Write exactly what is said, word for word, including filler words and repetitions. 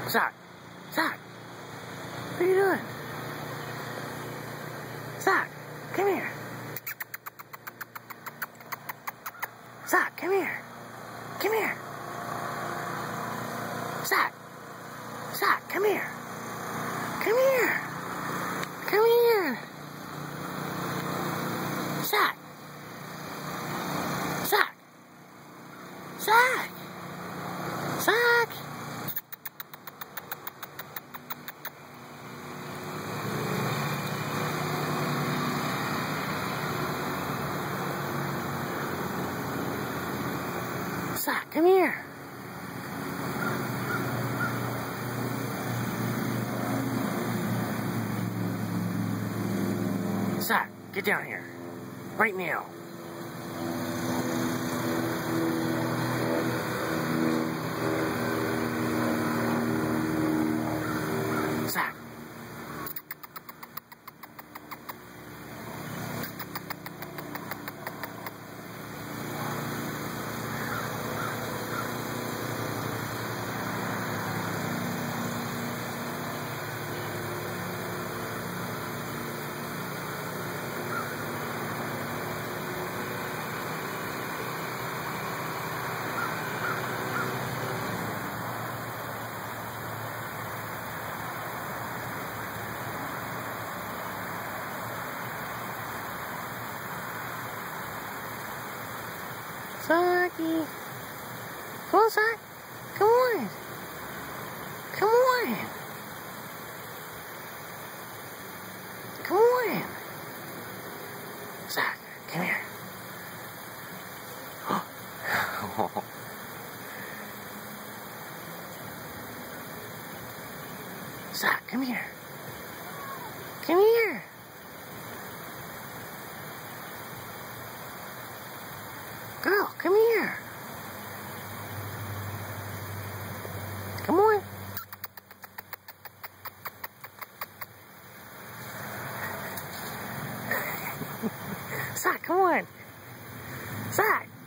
Sock! Sock! What are you doing? Sock! Come here! Sock! Come here! Come here! Sock! Sock! Come here! Come here! Come here! Sock! Sock! Sock! Sock! Sock, come here. Sock, get down here. Right now. Sock. Socky. Come on, Sock. Come on. Come on. Come on. Sock, come here. Oh. Sock, come here. Come here. Girl, come here. Come on. Sock, come on. Sock.